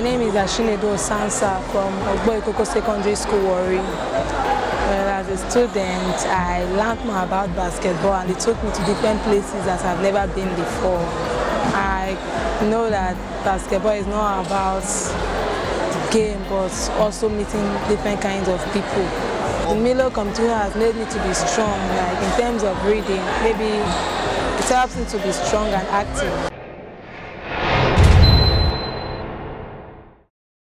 My name is Ashinedu Sansa from Ogbo Ikoko Secondary School, Warri. Well, as a student, I learned more about basketball and it took me to different places that I've never been before. I know that basketball is not about the game, but also meeting different kinds of people. The Milo computer has made me to be strong, like in terms of reading. Maybe it helps me to be strong and active.